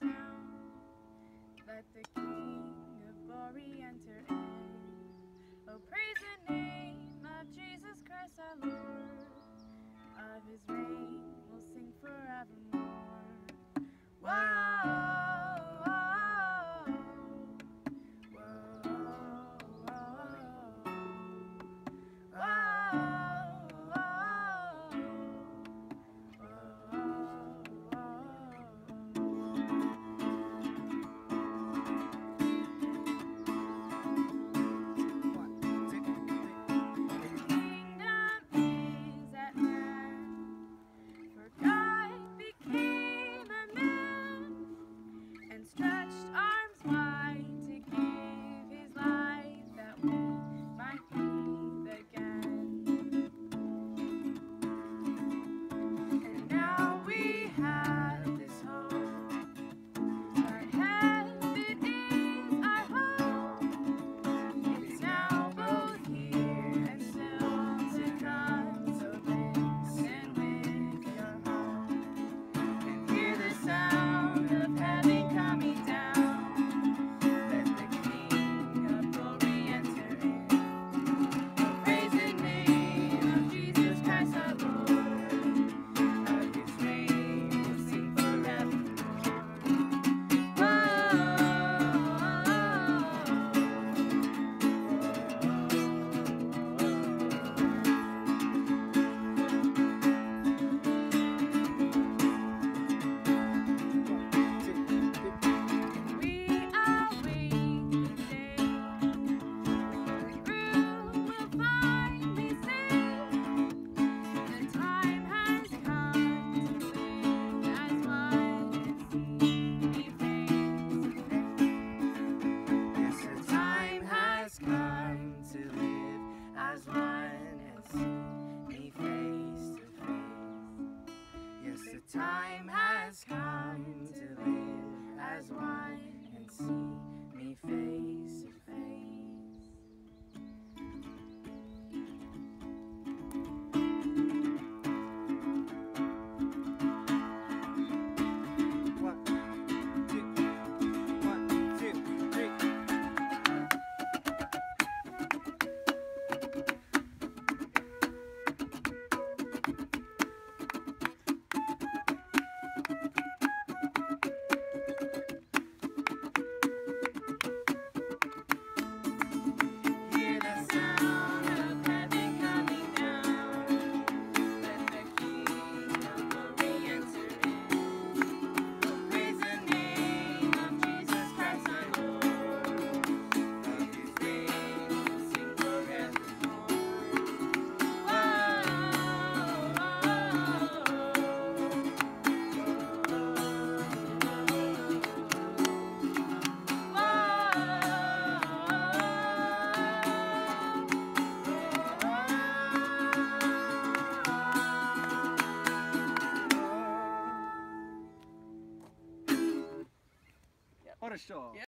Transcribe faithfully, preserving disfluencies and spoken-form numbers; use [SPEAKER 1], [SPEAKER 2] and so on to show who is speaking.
[SPEAKER 1] down. Let the King of Glory enter in. Oh, praise the name of Jesus Christ our Lord. Of his reign we'll sing forevermore. Whoa. Time has come to live as one and see me face to face. One, two, one, two, three. What a show.